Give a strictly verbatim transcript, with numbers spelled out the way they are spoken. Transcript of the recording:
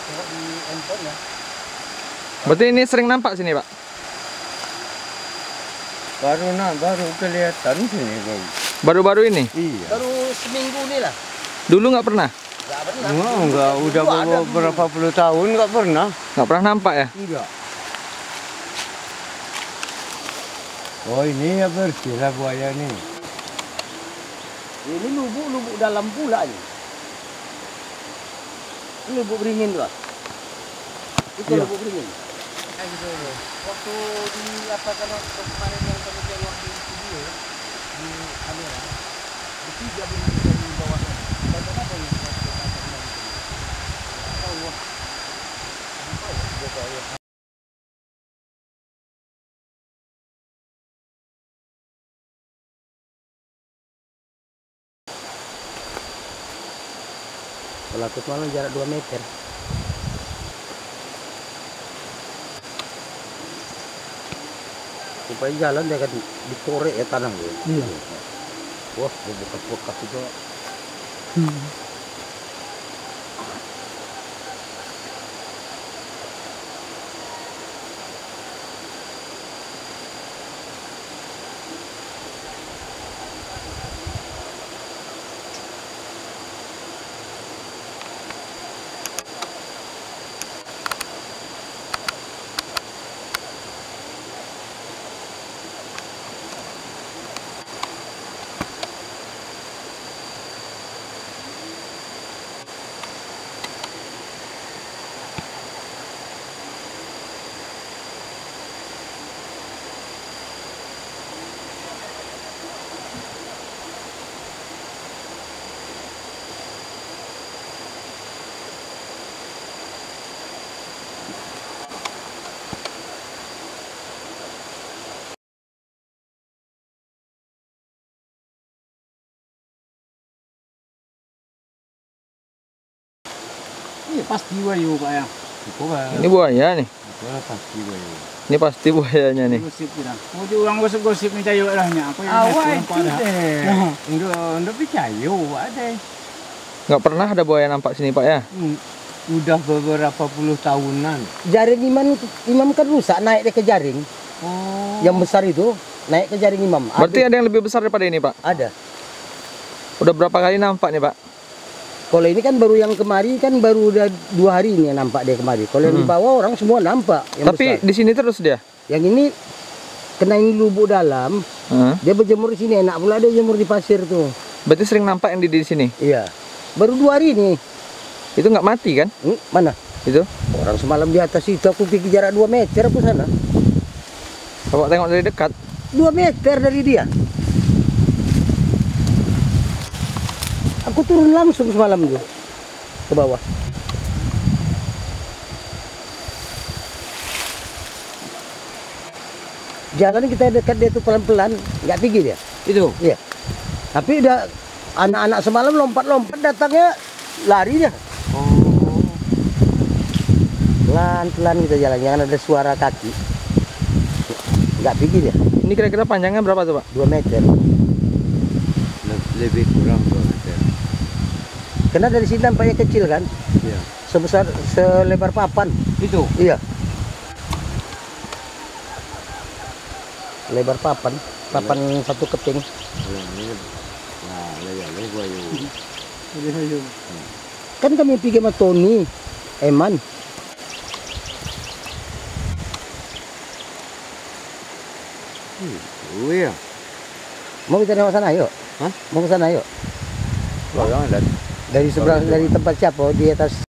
tengok di handphone ya. Berarti ini sering nampak sini, Pak? Baru nak baru kelihatan sini baru. Baru-baru ini? Iya. Baru seminggu nih lah. Dulu nggak pernah? Nggak pernah. Enggak, enggak udah Dulu ada beberapa puluh tahun enggak pernah. Nggak pernah nampak ya? Enggak. Oh ini ya bersih lah buaya nih. Ini lubuk-lubuk dalam pula nih. Ini lubuk beringin tuh. Itu Iya. lubuk beringin. Kayak gitu. Waktu di apa kan waktu kemarin yang kami tengok di video di kamera, di tiga benar dari bawahnya. Dan kenapa ini? Tahu wah. Tahu dia tahu ya. Kalau aku malam jarak dua meter. Supaya jalan dia kan dikorek ya tanah ya. Iya. Wah, bekas-bekas juga. Ini pasti wayu Pak ya. Itu kan. Ini buaya nih. Itu lah pasti wayu. Ini pasti buayanya nih. Gosip kita. Mau diulang gosip-gosip minta yuk lahnya. Aku yang Awal kurang itu pada. deh. Enggak, enggak percaya ada. Nggak pernah ada buaya nampak sini, Pak ya? Hmm, udah beberapa puluh tahunan. Jaring imam imam kan rusak naik dia ke jaring. Oh. Yang besar itu naik ke jaring imam. Berarti ada yang lebih besar daripada ini, Pak? ada. Udah berapa kali nampak nih, Pak? Kalau ini kan baru yang kemari kan baru udah dua hari ini yang nampak dia kemari. Kalau yang di Hmm. bawah orang semua nampak yang Tapi besar. di sini terus dia? Yang ini kena ini lubuk dalam, Heeh. dia berjemur di sini, enak pula dia jemur di pasir tuh. Berarti sering nampak yang di, di sini? Iya. Baru dua hari ini. Itu nggak mati kan? Hmm, mana? Itu? Orang semalam di atas itu aku pikir jarak dua meter aku sana. Bapak tengok dari dekat. dua meter dari dia. Aku turun langsung semalam tuh ke bawah. Jalan kita dekat dia tuh pelan-pelan, nggak tinggi dia. Itu. Iya. Tapi udah anak-anak semalam lompat-lompat datangnya lari dia. Oh. Pelan-pelan kita jalan, jangan ada suara kaki. Nggak tinggi dia, Ini kira-kira panjangnya berapa tuh, Pak? dua meter. Lebih kurang dua meter. Karena dari sini nampaknya kecil kan, Iya. sebesar selebar papan. Itu. Iya. Lebar papan, papan satu keping. Nah, lele wayu. Kan kami pergi sama Tony, Eman. Oh ya. Mau kita tengok sana yuk? Hah? Mau ke sana yuk? Orang ada. Dari seberang, dari tempat siapa? Di atas